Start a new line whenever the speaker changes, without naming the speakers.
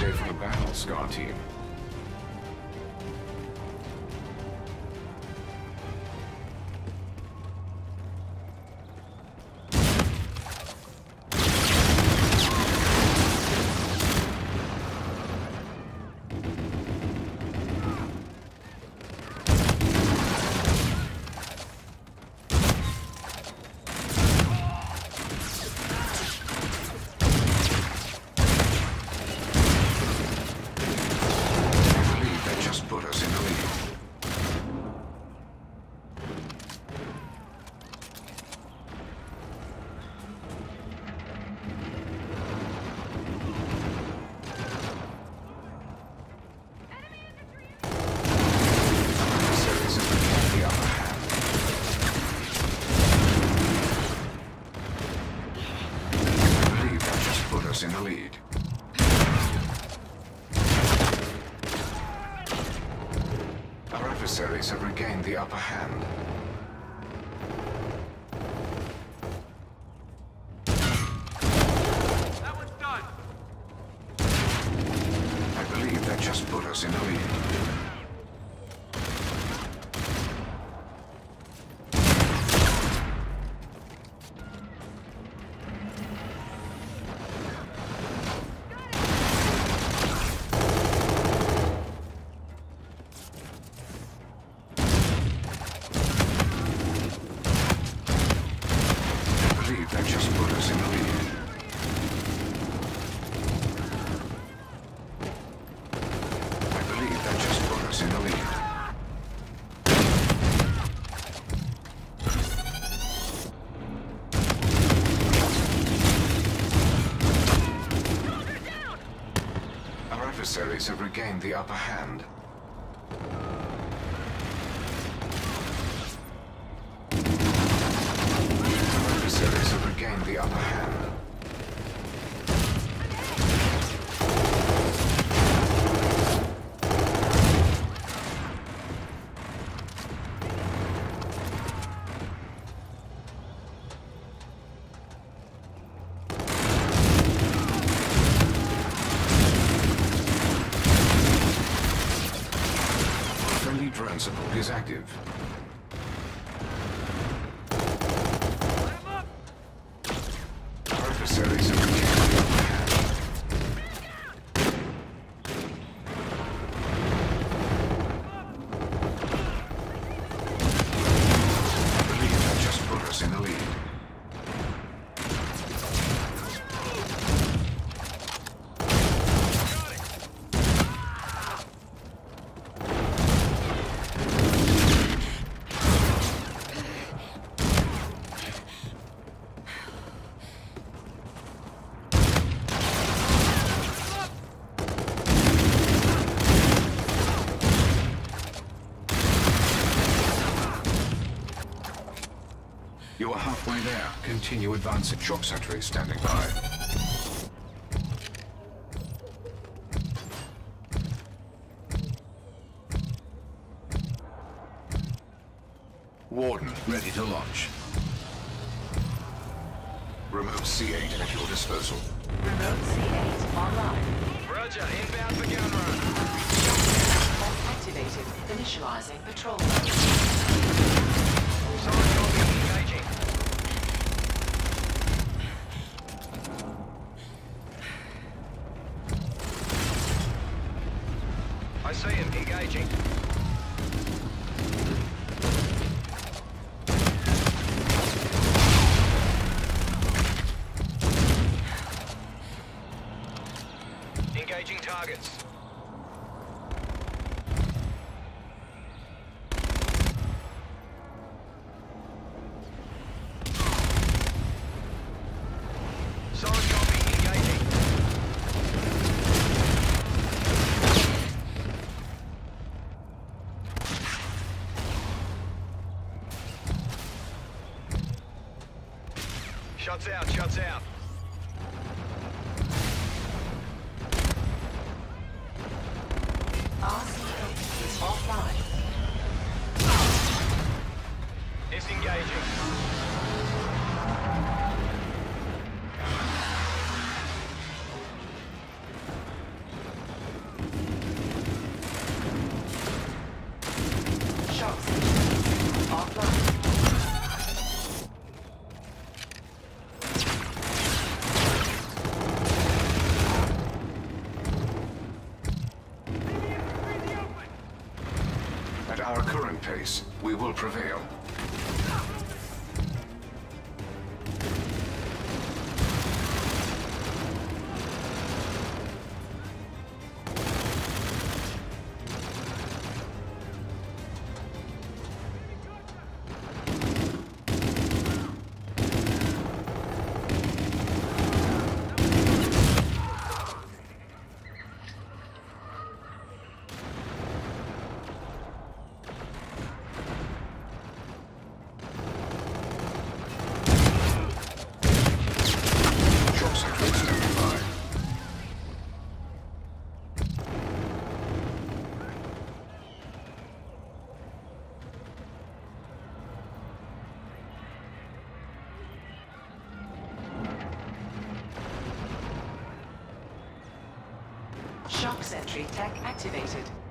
day for the battle, SCAR team.
In the lead. Our adversaries have regained the upper hand.
That one's done.
I believe that just put us in the lead. That just put us in the lead. I believe that just put us in the lead. Our adversaries have regained the upper hand. Gained the upper hand. Friendly drone support is active. Adversaries have regained the upper hand. I believe that just put us in the lead. You are halfway there. Continue advancing. Shock sentry standing by. Warden, ready to launch. Remote C8 at your disposal.
Remote C8 online.
Roger, inbound for gun run.
Activated. Initializing patrol mode.
Solid copy, engaging. I see him, engaging. Engaging targets. Solid copy, engaging. Shots out, shots out.
RC8 is offline.
Disengaging.
our current pace, we will prevail.
Shock sentry tech activated.